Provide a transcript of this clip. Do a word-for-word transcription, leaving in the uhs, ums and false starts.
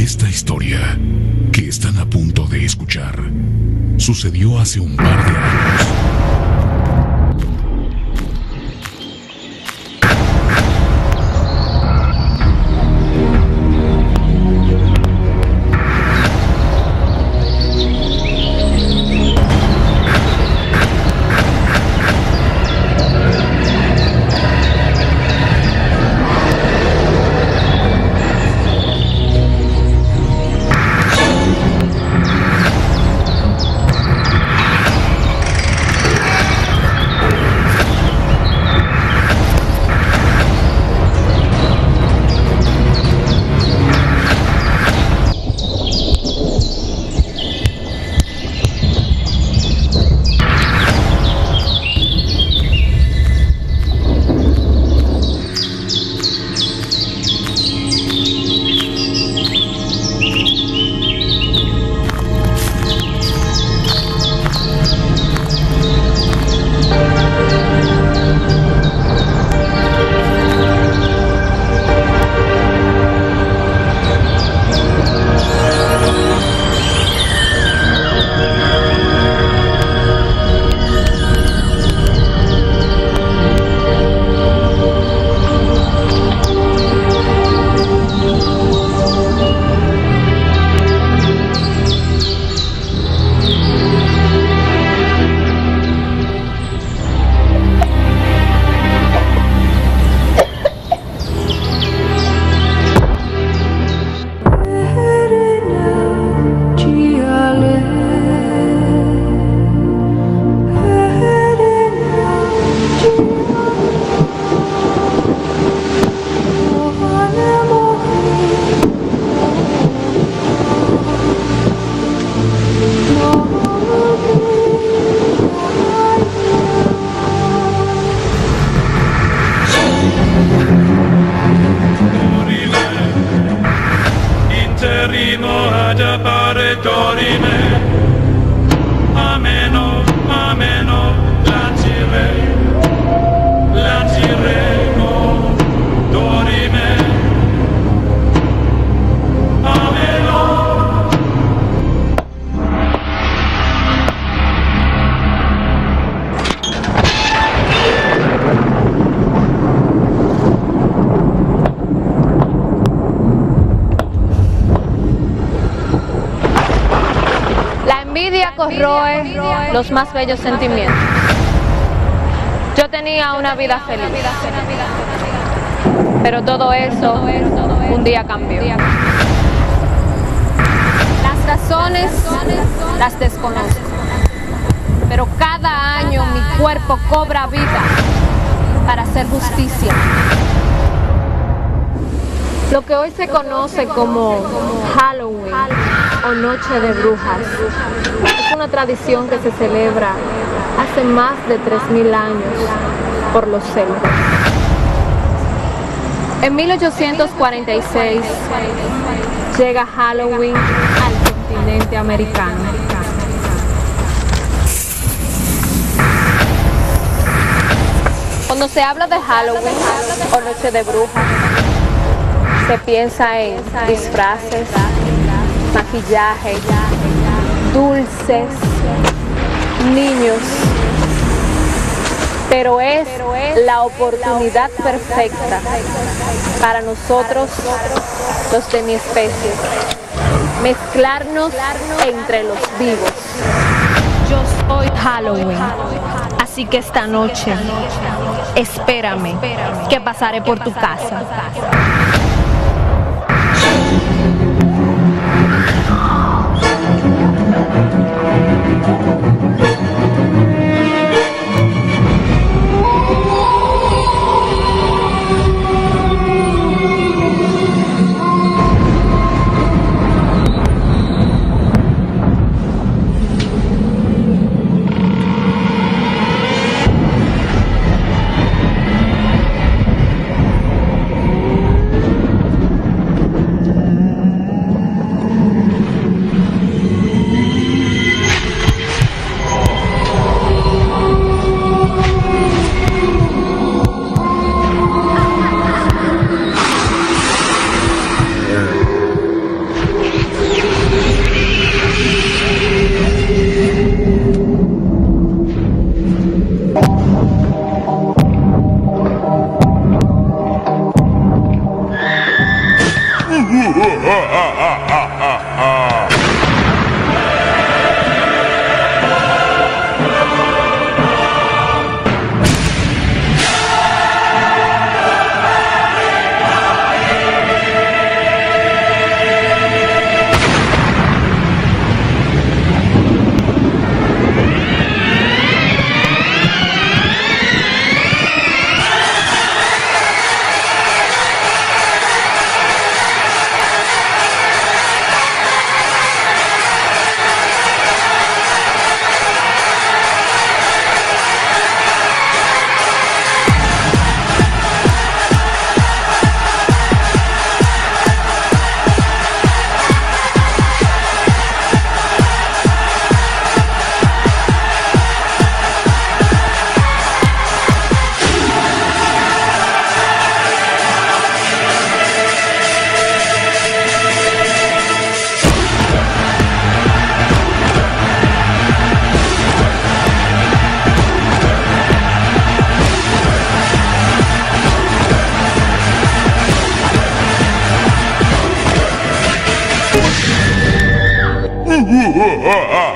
Esta historia que están a punto de escuchar sucedió hace un par de años. Corroe los más bellos sentimientos. Yo tenía una vida feliz, pero todo eso un día cambió. Las razones las desconozco, pero cada año mi cuerpo cobra vida para hacer justicia. Lo que hoy se conoce como Halloween o Noche de Brujas es una tradición que se celebra hace más de tres mil años por los celtas. En mil ochocientos cuarenta y seis llega Halloween al continente americano. Cuando se habla de Halloween o Noche de Brujas, se piensa en disfraces, maquillaje, dulces, niños, pero es la oportunidad perfecta para nosotros, los de mi especie, mezclarnos entre los vivos. Yo soy Halloween, así que esta noche espérame que pasaré por tu casa. Ha ha ha!